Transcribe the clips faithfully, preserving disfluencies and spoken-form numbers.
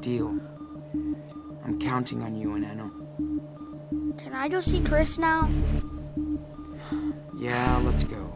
deal. I'm counting on you and Enno. Can I go see Chris now? Yeah, let's go.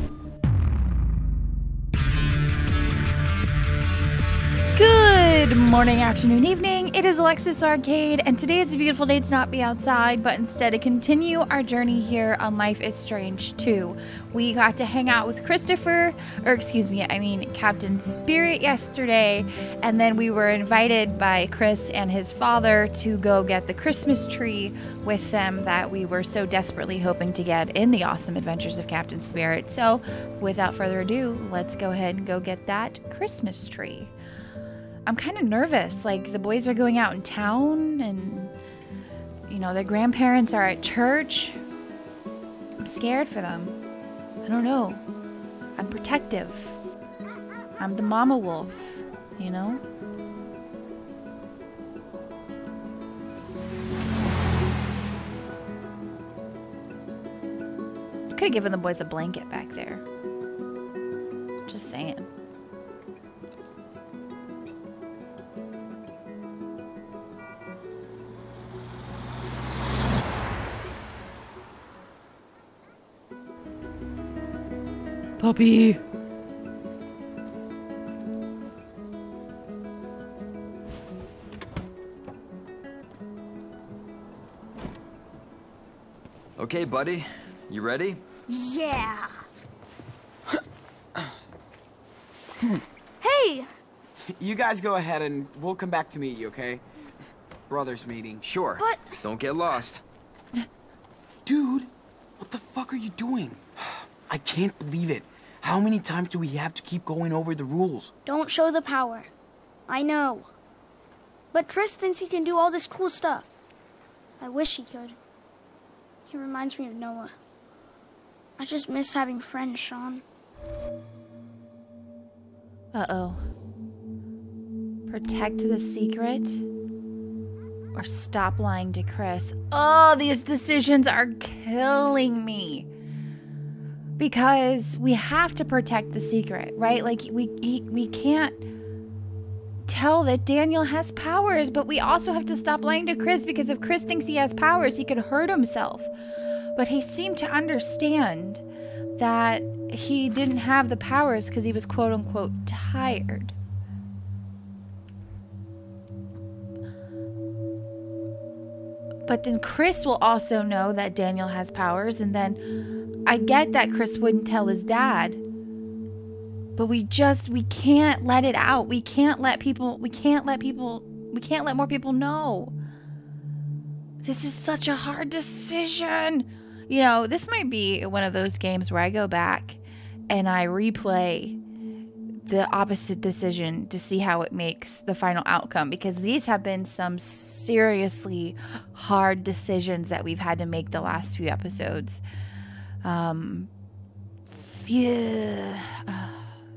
Good morning, afternoon, evening. It is Alexis Arcade, and today is a beautiful day to not be outside, but instead to continue our journey here on Life is Strange two. We got to hang out with Christopher, or excuse me, I mean Captain Spirit yesterday, and then we were invited by Chris and his father to go get the Christmas tree with them that we were so desperately hoping to get in the Awesome Adventures of Captain Spirit. So, without further ado, let's go ahead and go get that Christmas tree. I'm kind of nervous. Like, the boys are going out in town and, you know, their grandparents are at church. I'm scared for them. I don't know. I'm protective. I'm the mama wolf, you know? Could have given the boys a blanket back there. Just saying. Puppy. Okay, buddy. You ready? Yeah. Hey! You guys go ahead and we'll come back to meet you, okay? Brothers meeting. Sure. But... Don't get lost. Dude, what the fuck are you doing? I can't believe it. How many times do we have to keep going over the rules? Don't show the power. I know. But Chris thinks he can do all this cool stuff. I wish he could. He reminds me of Noah. I just miss having friends, Sean. Uh-oh. Protect the secret or stop lying to Chris. Oh, these decisions are killing me. Because we have to protect the secret, right? Like, we he, we can't tell that Daniel has powers, but we also have to stop lying to Chris, because if Chris thinks he has powers, he could hurt himself. But he seemed to understand that he didn't have the powers because he was quote-unquote tired. But then Chris will also know that Daniel has powers, and then I get that Chris wouldn't tell his dad, but we just, we can't let it out. We can't let people, we can't let people, we can't let more people know. This is such a hard decision. You know, this might be one of those games where I go back and I replay the opposite decision to see how it makes the final outcome, because these have been some seriously hard decisions that we've had to make the last few episodes. Um, yeah. Uh.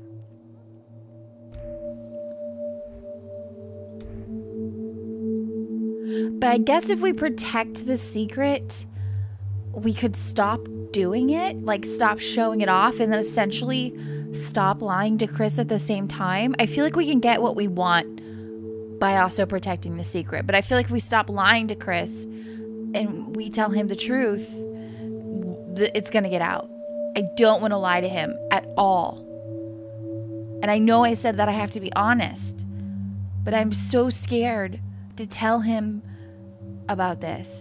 But I guess if we protect the secret, we could stop doing it, like stop showing it off, and then essentially stop lying to Chris at the same time. I feel like we can get what we want by also protecting the secret. But I feel like if we stop lying to Chris and we tell him the truth, it's going to get out. I don't want to lie to him at all. And I know I said that I have to be honest, but I'm so scared to tell him about this.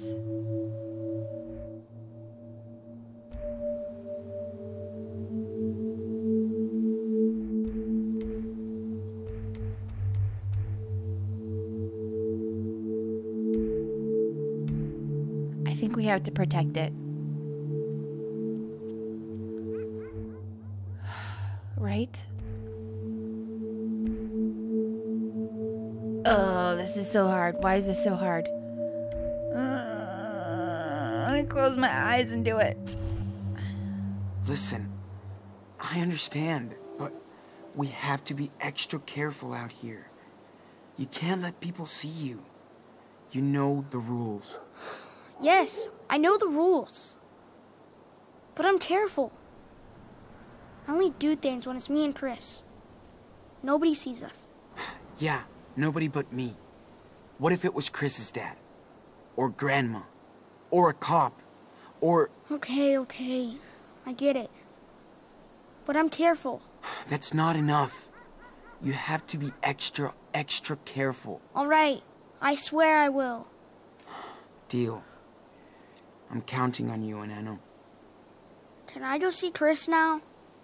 I think we have to protect it. Right? Oh, this is so hard. Why is this so hard? Uh, I'm gonna close my eyes and do it. Listen, I understand, but we have to be extra careful out here. You can't let people see you. You know the rules. Yes, I know the rules. But I'm careful. I only do things when it's me and Chris. Nobody sees us. Yeah, nobody but me. What if it was Chris's dad? Or Grandma? Or a cop? Or... Okay, okay. I get it. But I'm careful. That's not enough. You have to be extra, extra careful. All right. I swear I will. Deal. I'm counting on you, Enano. Can I go see Chris now?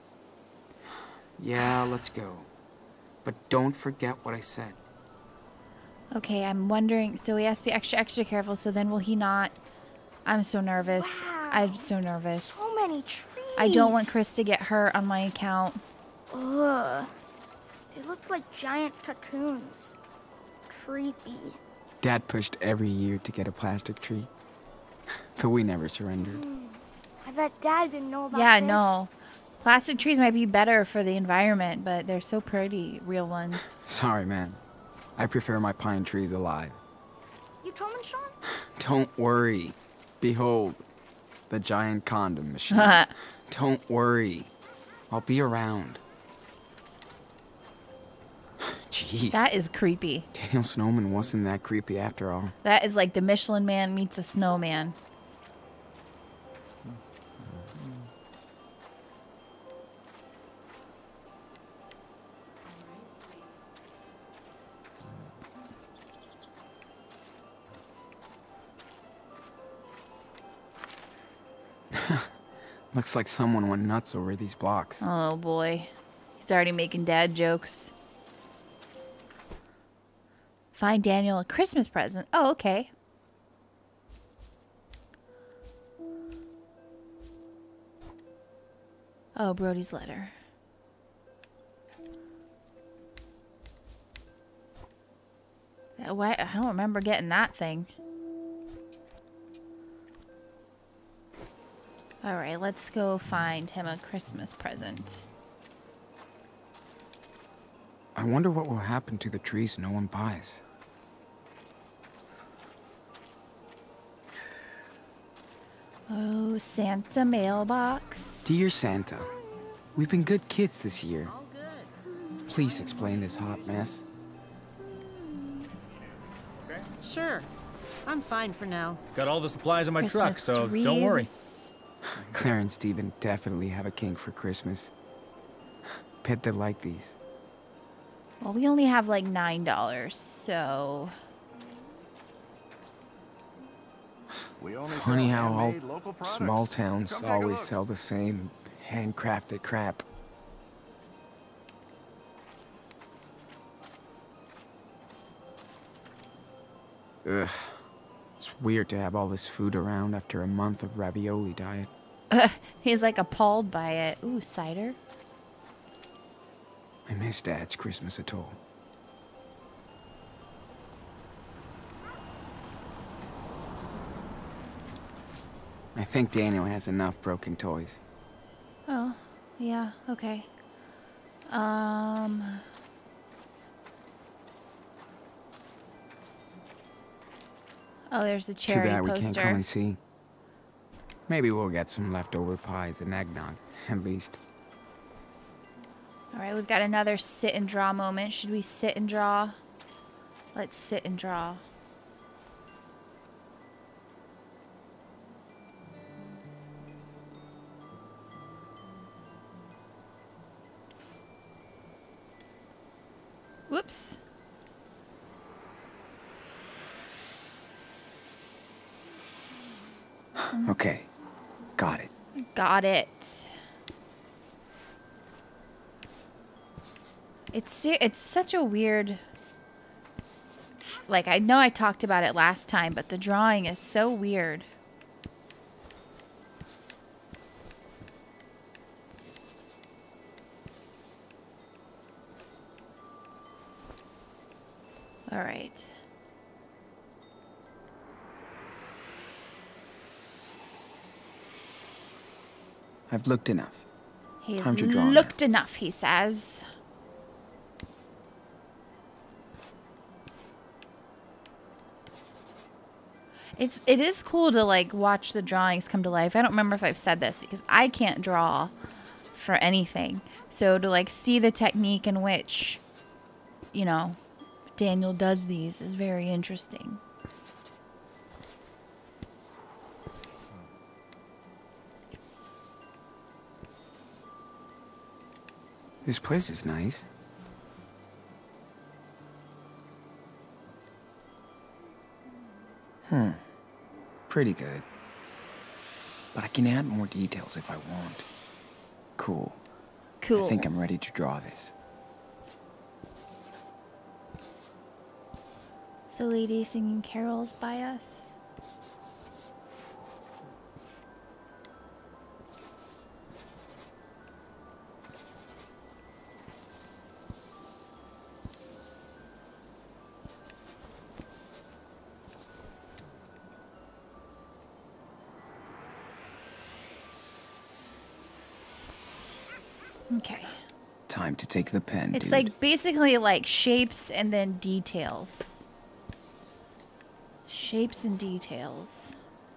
Yeah, let's go. But don't forget what I said. Okay, I'm wondering. So he has to be extra, extra careful. So then will he not? I'm so nervous. Wow. I'm so nervous. So many trees. I don't want Chris to get hurt on my account. Ugh. They look like giant cocoons. Creepy. Dad pushed every year to get a plastic tree. But we never surrendered. Mm. I bet Dad didn't know about Yeah, this. no. Plastic trees might be better for the environment, but they're so pretty, real ones. Sorry, man. I prefer my pine trees alive. You coming, Sean? Don't worry. Behold, the giant condom machine. Don't worry. I'll be around. Jeez. That is creepy. Daniel Snowman wasn't that creepy after all. That is like the Michelin Man meets a snowman. Looks like someone went nuts over these blocks. Oh boy. He's already making dad jokes. Find Daniel a Christmas present. Oh, okay. Oh, Brody's letter. Uh, Why? I don't remember getting that thing. All right, let's go find him a Christmas present. I wonder what will happen to the trees no one buys. Oh, Santa mailbox. Dear Santa, we've been good kids this year. Please explain this hot mess. Sure. I'm fine for now. Got all the supplies in my Christmas truck, so don't worry. wreaths. Claire and Steven definitely have a king for Christmas. Bet they like these. Well, we only have like nine dollars, so We only Funny sell how all handmade local products. small towns Come take a always look. sell the same handcrafted crap. Ugh. It's weird to have all this food around after a month of ravioli diet. he's like appalled by it. Ooh, cider. I miss Dad's Christmas atoll. I think Daniel has enough broken toys. Oh, yeah, okay. Um. Oh, there's the Too cherry bad we poster. can't come and see. Maybe we'll get some leftover pies and eggnog, at least. All right, we've got another sit and draw moment. Should we sit and draw? Let's sit and draw. Whoops. Okay, got it. Got it. It's se- it's such a weird. Like, I know I talked about it last time, but the drawing is so weird. All right. I've looked enough. He's Time to draw now. looked enough, he says. It's it is cool to like watch the drawings come to life. I don't remember if I've said this because I can't draw for anything. So to like see the technique in which, you know, Daniel does these is very interesting. This place is nice. Hmm. Pretty good. But I can add more details if I want. Cool. Cool. I think I'm ready to draw this. It's a lady singing carols by us. Okay. Time to take the pen, It's dude. like basically like shapes and then details. Shapes and details.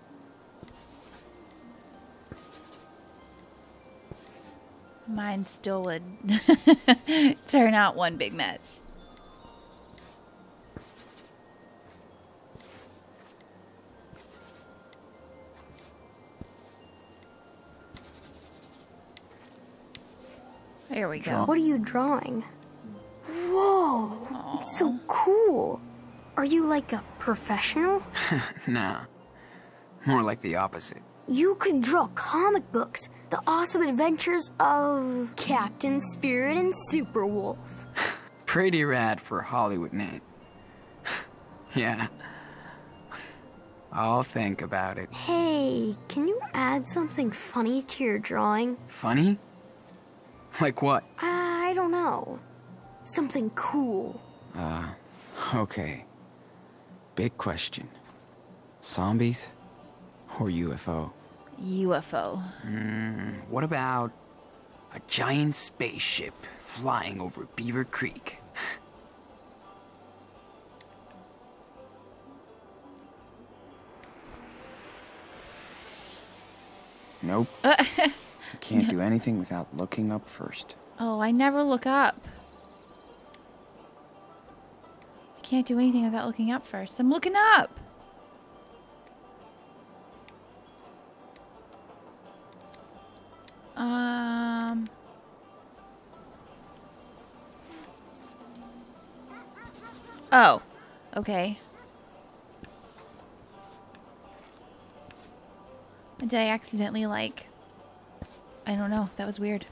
Mine still would turn out one big mess. There we go. What are you drawing? Whoa, it's so cool. Are you like a professional? Nah. More like the opposite. You could draw comic books. The awesome adventures of Captain Spirit and Superwolf. Pretty rad for a Hollywood name. Yeah. I'll think about it. Hey, can you add something funny to your drawing? Funny? Like what? I don't know. Something cool. Uh, okay. Big question. Zombies or U F O? U F O. Mm, what about a giant spaceship flying over Beaver Creek? Nope. Can't do anything without looking up first. Oh, I never look up. I can't do anything without looking up first. I'm looking up. Um. Oh, okay. Did I accidentally, like... I don't know. That was weird.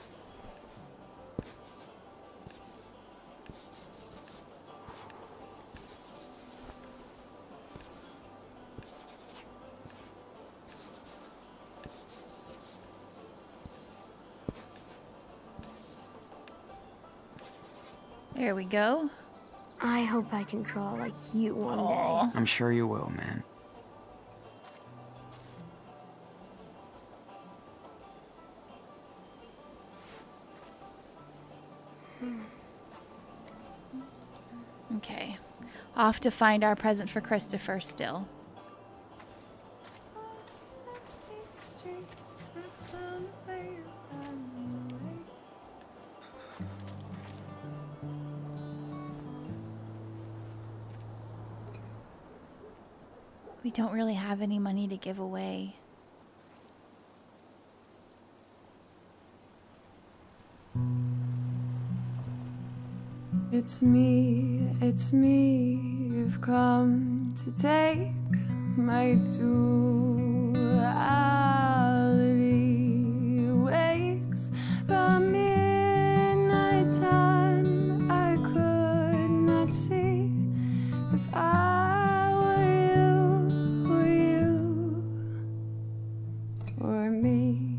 There we go. I hope I can draw like you one Aw. day. I'm sure you will, man. Okay. Off to find our present for Christopher still. We don't really have any money to give away. It's me, it's me, you've come to take my duality. Wakes by midnight time, I could not see if I were you, or you, or me.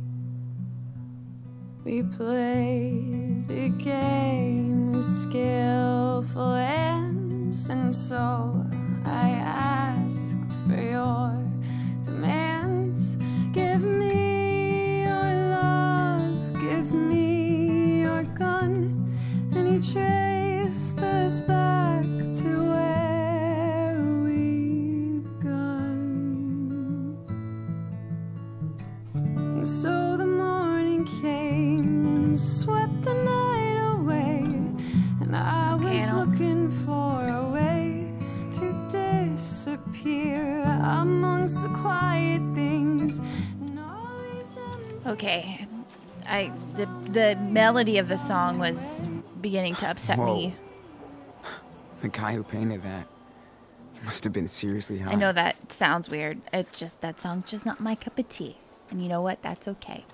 We played the game with skillful ends, and so I asked for your demands. Give me your love, give me your gun, and he traced us back to where we begun. And so the morning came and swept the night away, and I was Okay, I don't- looking for amongst the quiet things. And all these Okay. I the the melody of the song was beginning to upset Whoa. me. The guy who painted that, he must have been seriously high. I know that sounds weird. It just that song's just not my cup of tea. And you know what? That's okay.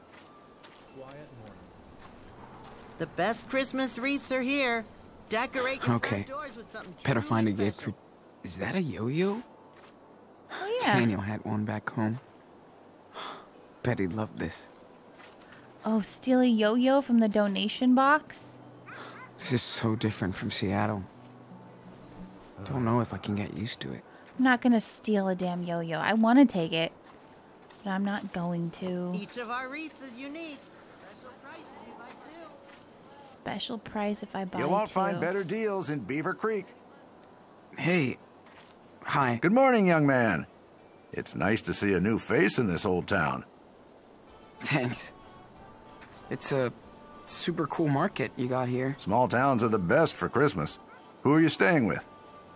The best Christmas wreaths are here. Decorate your Okay. front doors with something Better truly find a gift special. for... Is that a yo-yo? Oh yeah. Daniel had one back home. Bet he'd love this. Oh, steal a yo-yo from the donation box? This is so different from Seattle. Don't know if I can get used to it. I'm not gonna steal a damn yo-yo. I want to take it, but I'm not going to. Each of our wreaths is unique. Special price if you buy two. Special price if I buy You won't two. find better deals in Beaver Creek. Hey. Hi. Good morning, young man. It's nice to see a new face in this old town. Thanks. It's a super cool market you got here. Small towns are the best for Christmas. Who are you staying with?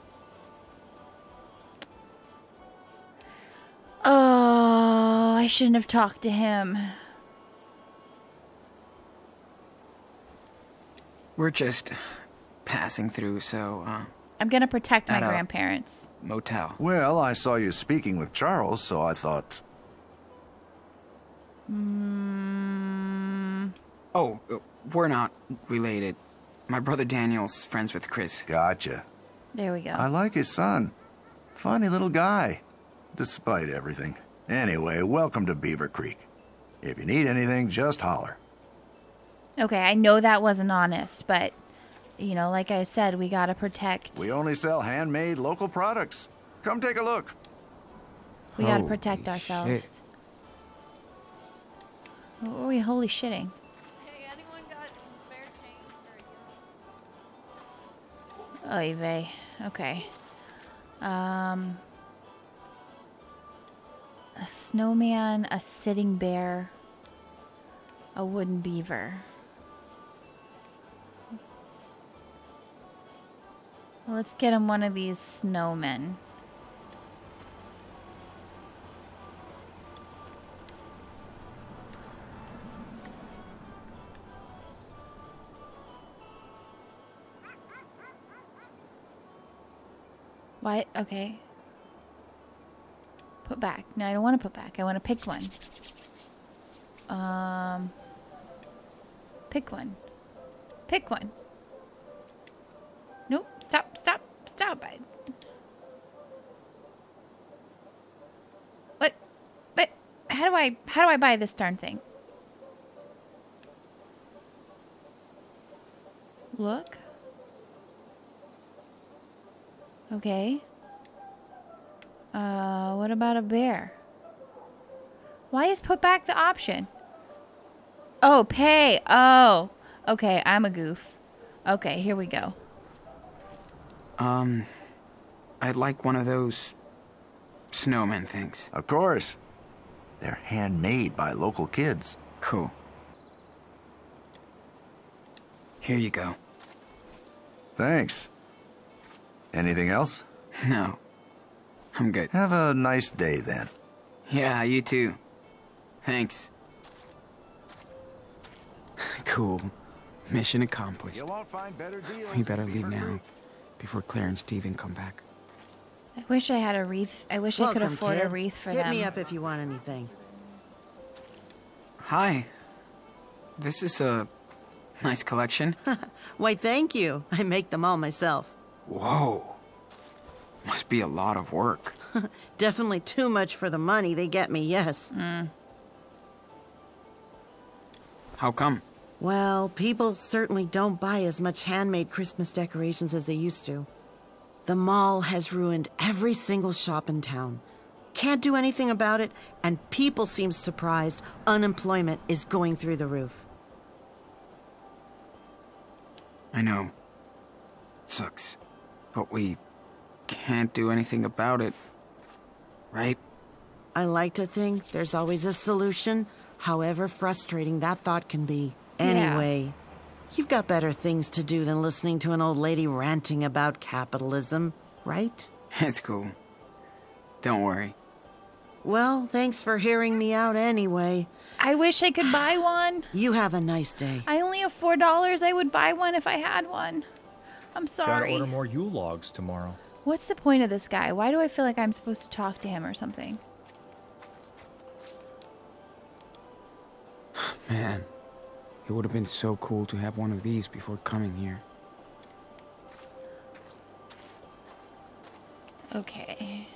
Oh, I shouldn't have talked to him. We're just passing through, so, uh, I'm gonna protect my At a- grandparents. motel. Well, I saw you speaking with Charles, so I thought... Mm, Oh, uh, we're not related. My brother Daniel's friends with Chris. Gotcha. there we go. I like his son. Funny little guy, despite everything. Anyway, welcome to Beaver Creek. If you need anything, just holler. Okay, I know that wasn't honest, but, you know, like I said, we gotta protect. We only sell handmade local products. Come take a look. We gotta Holy protect ourselves. shit. What were we holy shitting? Hey, anyone got some spare change for Oy vey. Okay. Um. A snowman, a sitting bear, a wooden beaver. Well, let's get him one of these snowmen. Why? Okay. Put back. No, I don't want to put back. I want to pick one. Um. Pick one. Pick one. Nope. Stop. Stop. Stop. I... What? But how do I? How do I buy this darn thing? Look. Okay. Uh, what about a bear? Why is put back the option? Oh, pay. Oh. Okay, I'm a goof. Okay, here we go. Um, I'd like one of those snowman things. Of course. They're handmade by local kids. Cool. Here you go. Thanks. Anything else? No. I'm good. Have a nice day then. Yeah, you too. Thanks. Cool. Mission accomplished. You won't find better deals. We better in leave Beaver now, Creek. before Claire and Steven come back. I wish I had a wreath. I wish I could Welcome, afford a kid. wreath for Hit them. me up if you want anything. Hi. This is a nice collection. Why, thank you. I make them all myself. Whoa. Must be a lot of work. Definitely too much for the money they get me, yes. Mm. How come? Well, people certainly don't buy as much handmade Christmas decorations as they used to. The mall has ruined every single shop in town. Can't do anything about it, and people seem surprised unemployment is going through the roof. I know. Sucks. But we can't do anything about it. Right? I like to think there's always a solution, however frustrating that thought can be. Anyway, you've got better things to do than listening to an old lady ranting about capitalism, right? It's cool. Don't worry. Well, thanks for hearing me out anyway. I wish I could buy one. You have a nice day. I only have four dollars. I would buy one if I had one. I'm Gotta sorry. order more Yule logs tomorrow. What's the point of this guy? Why do I feel like I'm supposed to talk to him or something? Man, it would have been so cool to have one of these before coming here. Okay.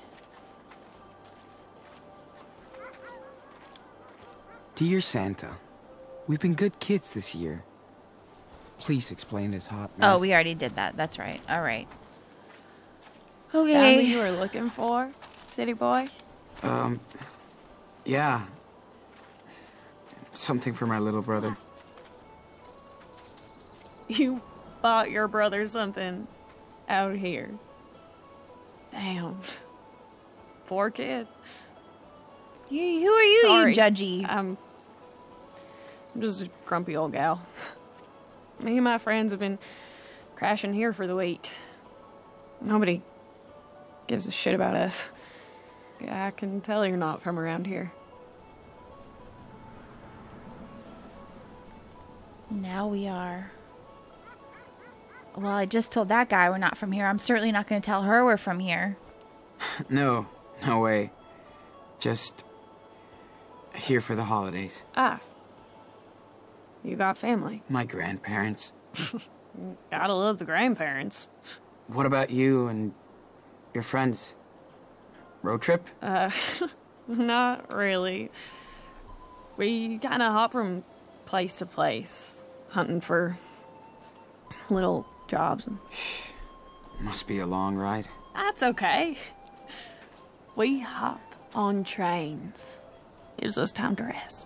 Dear Santa, we've been good kids this year. Please explain this hot mess. Oh, we already did that. That's right. All right. Found what Okay. you were looking for, city boy? Um, yeah. Something for my little brother. You bought your brother something out here. Damn. Poor kid. You, who are you, Sorry. you judgy? I'm, I'm just a grumpy old gal. Me and my friends have been crashing here for the week. Nobody gives a shit about us. Yeah, I can tell you're not from around here. Now we are. Well, I just told that guy we're not from here. I'm certainly not going to tell her we're from here. No, no way. Just here for the holidays. Ah. You got family. My grandparents. Gotta love the grandparents. What about you and your friends? Road trip? Uh, not really. We kind of hop from place to place, hunting for little jobs. And Must be a long ride. that's okay. We hop on trains. Gives us time to rest.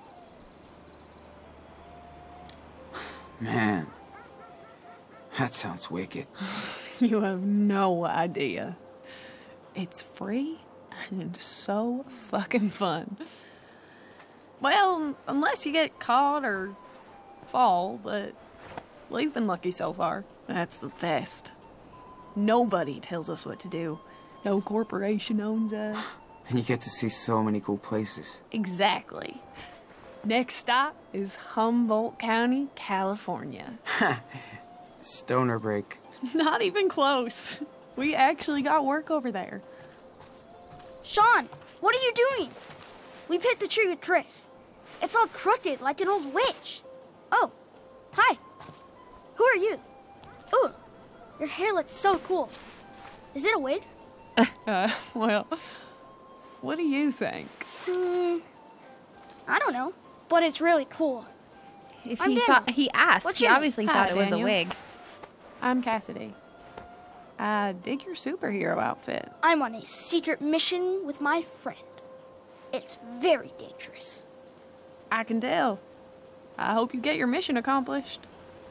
Man, that sounds wicked. You have no idea. It's free and so fucking fun. Well, unless you get caught or fall, but we've been lucky so far. That's the best. Nobody tells us what to do. No corporation owns us. And you get to see so many cool places. Exactly. Next stop is Humboldt County, California. Stoner break. Not even close. We actually got work over there. Sean, what are you doing? We picked the tree with Chris. It's all crooked like an old witch. Oh, hi. Who are you? Ooh, your hair looks so cool. Is it a wig? Uh, well, what do you think? Hmm, I don't know, but it's really cool. If I'm he Daniel. thought he asked, What's he your name? obviously Hi, thought it was a Daniel. wig. I'm Cassidy. I dig your superhero outfit. I'm on a secret mission with my friend. It's very dangerous. I can tell. I hope you get your mission accomplished.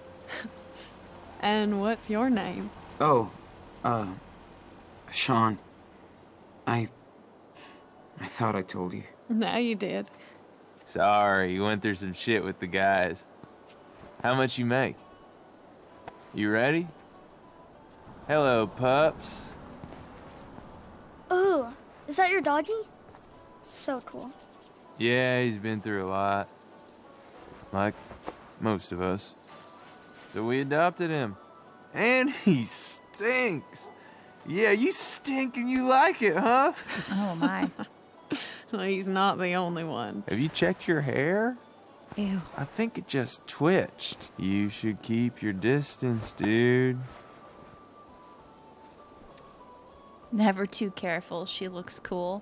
And what's your name? Oh, uh, Sean. I... I thought I told you. Now you did. Sorry, you went through some shit with the guys. How much you make? You ready? Hello, pups. Ooh, is that your doggy? So cool. Yeah, he's been through a lot. Like most of us. So we adopted him. And he stinks. Yeah, you stink and you like it, huh? Oh my. He's not the only one. Have you checked your hair? Ew. I think it just twitched. You should keep your distance, dude. Never too careful. She looks cool.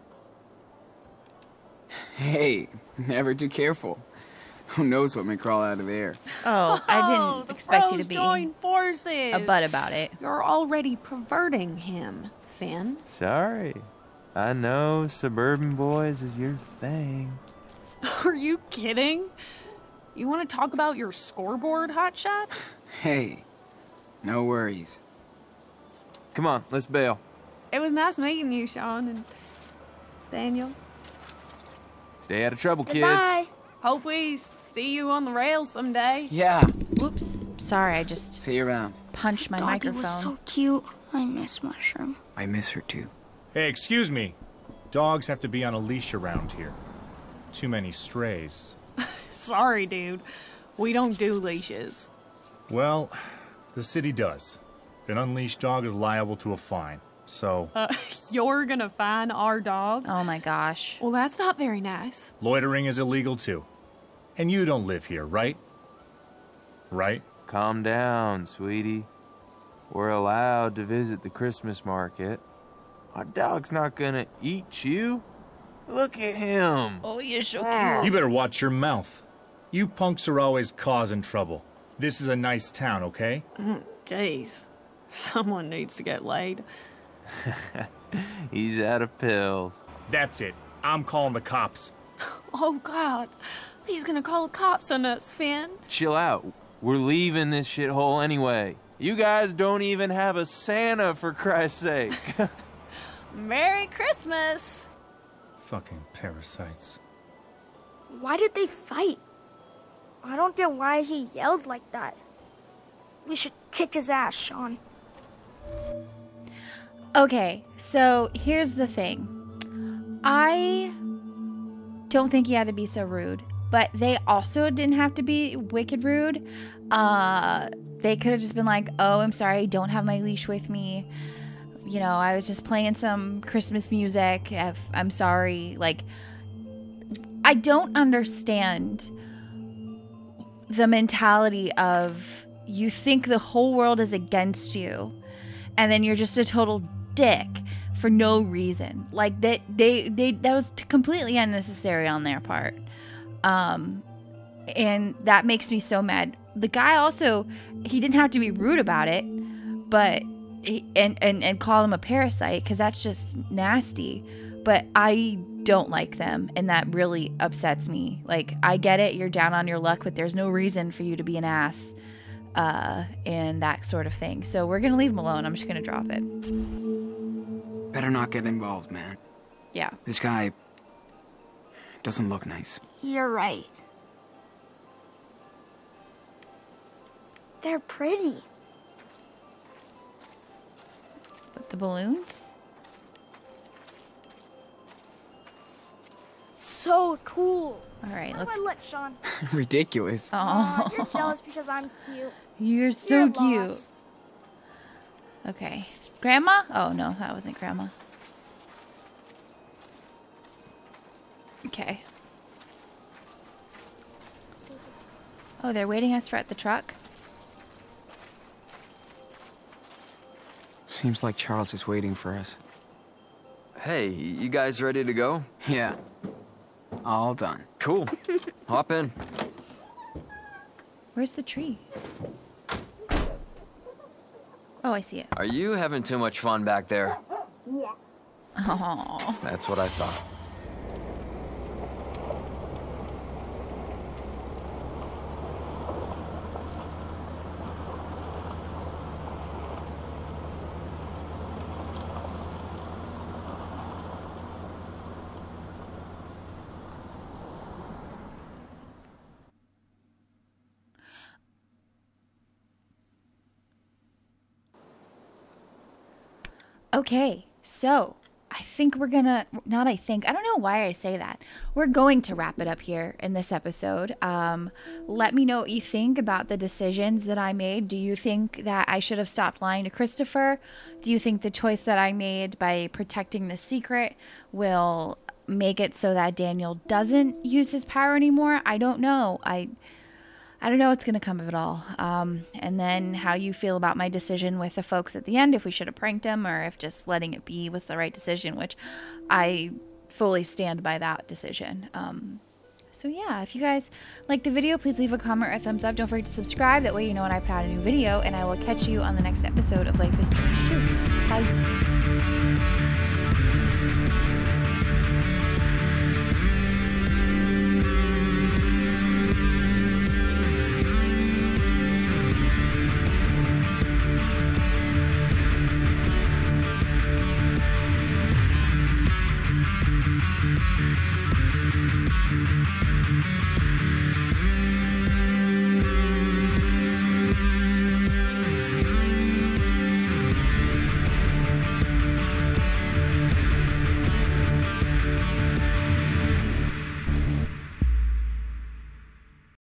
Hey, never too careful. Who knows what may crawl out of there? Oh, I Oh, didn't the expect you pros to be join forces. a butt about it. You're already perverting him, Finn. Sorry. I know suburban boys is your thing. Are you kidding? You want to talk about your scoreboard, hotshot? Hey, no worries. Come on, let's bail. It was nice meeting you, Sean and Daniel. Stay out of trouble, kids. Goodbye. Hope we see you on the rails someday. Yeah, Whoops. Sorry, I just see you around. punched my Doggy microphone. was so cute. I miss Mushroom. I miss her too. Hey, excuse me. Dogs have to be on a leash around here. Too many strays. Sorry, dude. We don't do leashes. Well, the city does. An unleashed dog is liable to a fine, so... Uh, you're gonna fine our dog? Oh my gosh. Well, that's not very nice. Loitering is illegal too. And you don't live here, right? Right? Calm down, sweetie. We're allowed to visit the Christmas market. Our dog's not gonna eat you. Look at him. Oh, you're so cute. You better watch your mouth. You punks are always causing trouble. This is a nice town, okay? Jeez. Someone needs to get laid. He's out of pills. That's it. I'm calling the cops. Oh, God. He's gonna call the cops on us, Finn. Chill out. We're leaving this shithole anyway. You guys don't even have a Santa, for Christ's sake. Merry Christmas. Fucking parasites. Why did they fight? I don't get why he yelled like that. We should kick his ass, Sean. Okay, so here's the thing. I don't think he had to be so rude, but they also didn't have to be wicked rude. Uh, they could have just been like, oh, I'm sorry, I don't have my leash with me. You know, I was just playing some Christmas music. I'm sorry. Like, I don't understand the mentality of you think the whole world is against you and then you're just a total dick for no reason. Like that they, they that was completely unnecessary on their part. Um and that makes me so mad. The guy also, he didn't have to be rude about it, but he, and, and and call him a parasite, because that's just nasty. But I don't like them, and that really upsets me. Like, I get it, you're down on your luck, but there's no reason for you to be an ass, uh, and that sort of thing. So we're gonna leave him alone. I'm just gonna drop it. Better not get involved, man. Yeah. This guy doesn't look nice. You're right. They're pretty. But the balloons? So cool. All right, How let's. do I look, Sean? Ridiculous. Oh, Aw, you're jealous because I'm cute. You're so You're a cute. boss. Okay. Grandma? Oh, no, that wasn't Grandma. Okay. Oh, they're waiting us for at the truck? Seems like Charles is waiting for us. Hey, you guys ready to go? Yeah. All done. Cool. Hop in. Where's the tree? Oh, I see it. Are you having too much fun back there? Oh. That's what I thought. Okay, so I think we're gonna, not I think, I don't know why I say that. We're going to wrap it up here in this episode. Um, let me know what you think about the decisions that I made. Do you think that I should have stopped lying to Christopher? Do you think the choice that I made by protecting the secret will make it so that Daniel doesn't use his power anymore? I don't know. I... I don't know what's going to come of it all. Um, and then how you feel about my decision with the folks at the end, if we should have pranked him or if just letting it be was the right decision, which I fully stand by that decision. Um, so yeah, if you guys like the video, please leave a comment or a thumbs up. Don't forget to subscribe. That way you know when I put out a new video, and I will catch you on the next episode of Life is Strange two. Bye.